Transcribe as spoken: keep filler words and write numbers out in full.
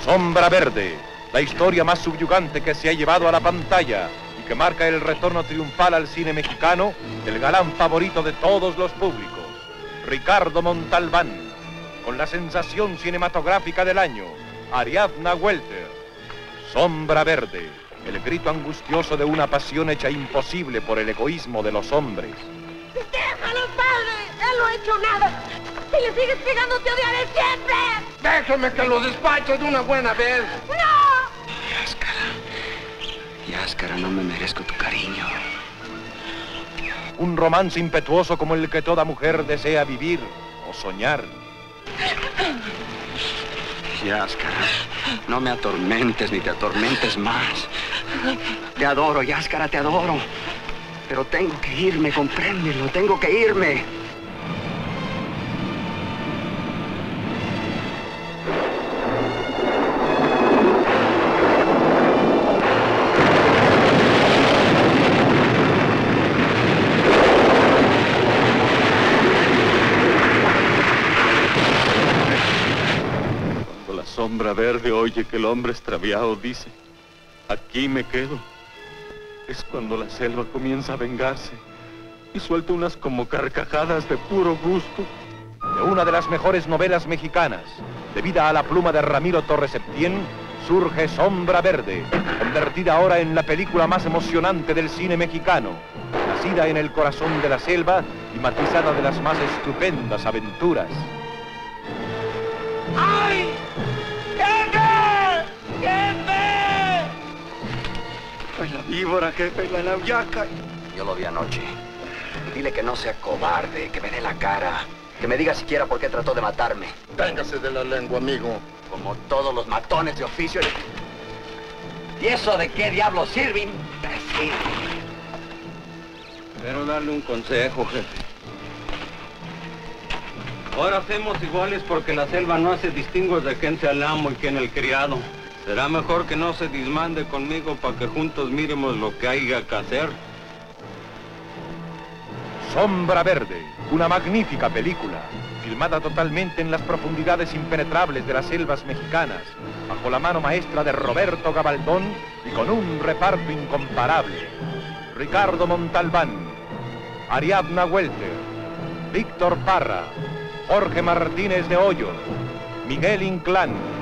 Sombra Verde, la historia más subyugante que se ha llevado a la pantalla y que marca el retorno triunfal al cine mexicano del galán favorito de todos los públicos, Ricardo Montalbán, con la sensación cinematográfica del año, Ariadna Welter. Sombra Verde, el grito angustioso de una pasión hecha imposible por el egoísmo de los hombres. ¡Déjalo, padre! ¡Él no ha hecho nada! ¡Si le sigues pegando, te odiaré siempre! ¡Déjeme que lo despache de una buena vez! ¡No! Yáscara, Yáscara, no me merezco tu cariño. Un romance impetuoso como el que toda mujer desea vivir o soñar. Yáscara, no me atormentes ni te atormentes más. Te adoro, Yáscara, te adoro. Pero tengo que irme, compréndelo, tengo que irme. Cuando la sombra verde oye que el hombre extraviado dice, aquí me quedo, es cuando la selva comienza a vengarse y suelta unas como carcajadas de puro gusto. De una de las mejores novelas mexicanas, debida a la pluma de Ramiro Torres Septién, surge Sombra Verde, convertida ahora en la película más emocionante del cine mexicano, nacida en el corazón de la selva y matizada de las más estupendas aventuras. ¡Ay! ¡Jefe! ¡Jefe! Ay, la víbora, jefe, la nauyaca. Yo lo vi anoche. Dile que no sea cobarde, que me dé la cara. Que me diga siquiera por qué trató de matarme. Téngase de la lengua, amigo. Como todos los matones de oficio. ¿Y eso de qué diablo sirve, imbécil? Quiero darle un consejo, jefe. Ahora hacemos iguales porque la selva no hace distingos de quién sea el amo y quién el criado. Será mejor que no se dismande conmigo para que juntos miremos lo que haya que hacer. Sombra Verde, una magnífica película, filmada totalmente en las profundidades impenetrables de las selvas mexicanas, bajo la mano maestra de Roberto Gabaldón y con un reparto incomparable. Ricardo Montalbán, Ariadna Welter, Víctor Parra, Jorge Martínez de Hoyos, Miguel Inclán,